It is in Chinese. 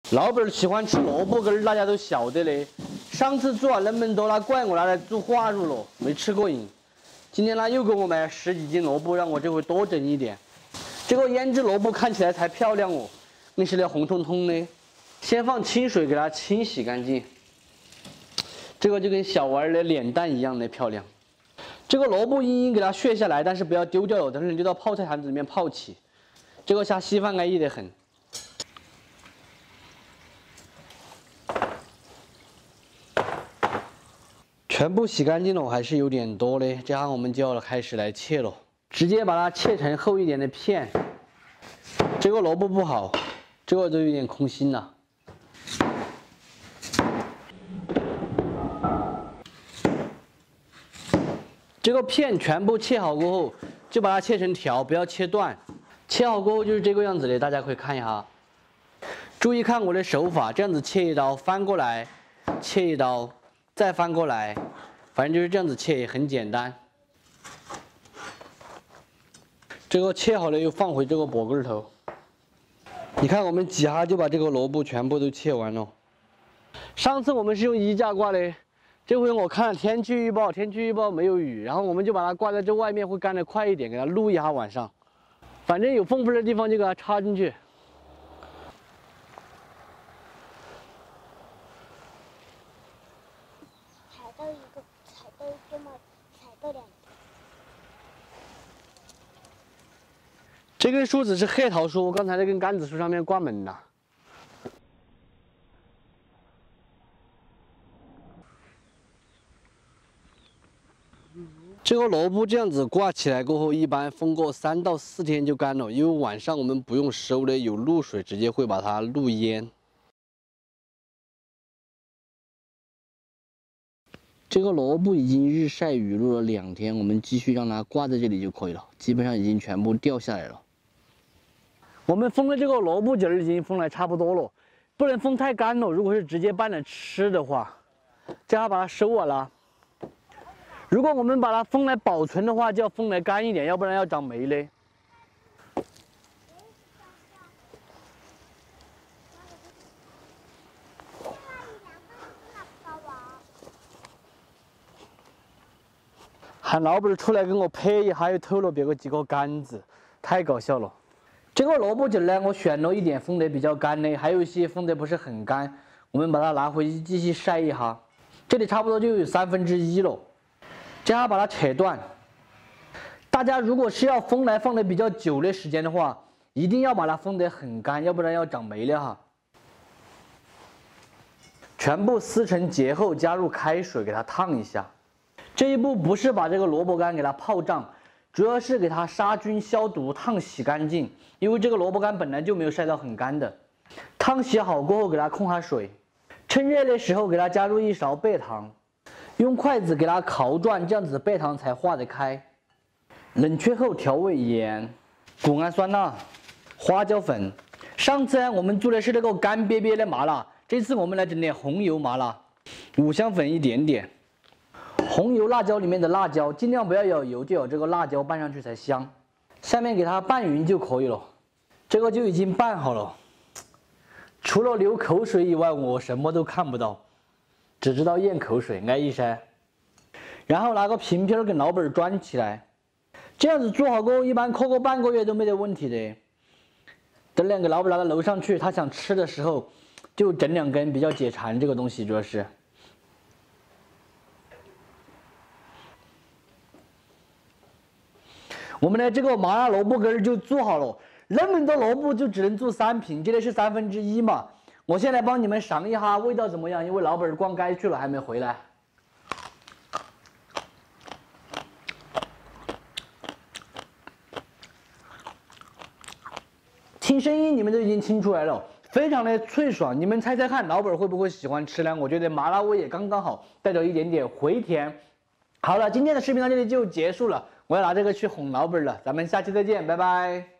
老板喜欢吃萝卜干，大家都晓得嘞。上次做完那么多，他怪我拿来做化肉了，没吃过瘾。今天他又给我买10几斤萝卜，让我这回多整一点。这个腌制萝卜看起来才漂亮哦，那是那红彤彤的。先放清水给它清洗干净。这个就跟小娃儿的脸蛋一样的漂亮。这个萝卜缨给它削下来，但是不要丢掉了，等会丢到泡菜坛子里面泡起。这个下稀饭安逸得很。 全部洗干净了，还是有点多嘞。这样我们就要开始来切了，直接把它切成厚一点的片。这个萝卜不好，这个都有点空心了。这个片全部切好过后，就把它切成条，不要切断。切好过后就是这个样子的，大家可以看一下。注意看我的手法，这样子切一刀，翻过来，切一刀。 再翻过来，反正就是这样子切，也很简单。这个切好了又放回这个簸箕头。你看，我们几下就把这个萝卜全部都切完了。上次我们是用衣架挂的，这回我看了天气预报，天气预报没有雨，然后我们就把它挂在这外面，会干得快一点，给它露一下晚上。反正有缝缝的地方就给它插进去。 踩到这么踩到2个。 这根树枝是黑桃树，刚才那根杆子树上面挂满了。这个萝卜这样子挂起来过后，一般风过3到4天就干了，因为晚上我们不用收的，有露水直接会把它露烟。 这个萝卜已经日晒雨露了2天，我们继续让它挂在这里就可以了。基本上已经全部掉下来了。我们封的这个萝卜筋儿已经封得差不多了，不能封太干了。如果是直接拌着吃的话，这样把它收完了。如果我们把它封来保存的话，就要封得干一点，要不然要长霉嘞。 喊老板出来跟我拍一下，又偷了别个几个杆子，太搞笑了。这个萝卜筋呢，我选了一点封得比较干的，还有一些封得不是很干，我们把它拿回去继续晒一下。这里差不多就有1/3了，这样把它扯断。大家如果是要封来放得比较久的时间的话，一定要把它封得很干，要不然要长霉了哈。全部撕成结后，加入开水给它烫一下。 这一步不是把这个萝卜干给它泡胀，主要是给它杀菌、消毒、烫洗干净。因为这个萝卜干本来就没有晒到很干的。烫洗好过后，给它控下水，趁热的时候给它加入1勺白糖，用筷子给它烤转，这样子白糖才化得开。冷却后调味盐、谷氨酸钠、花椒粉。上次我们做的是那个干瘪瘪的麻辣，这次我们来整点红油麻辣，五香粉一点点。 红油辣椒里面的辣椒，尽量不要有油，就有这个辣椒拌上去才香。下面给它拌匀就可以了，这个就已经拌好了。除了流口水以外，我什么都看不到，只知道咽口水，安逸噻。然后拿个平片给老板装起来，这样子做好过后，一般扣个半个月都没得问题的。等2个老板拿到楼上去，他想吃的时候，就整2根，比较解馋。这个东西主要是。 我们的这个麻辣萝卜干就做好了，那么多萝卜就只能做3瓶，这里是1/3嘛。我现在帮你们尝一下味道怎么样，因为老板逛街去了还没回来。听声音你们都已经听出来了，非常的脆爽。你们猜猜看，老板会不会喜欢吃呢？我觉得麻辣味也刚刚好，带着一点点回甜。好了，今天的视频到这里就结束了。 我要拿这个去哄老板了，咱们下期再见，拜拜。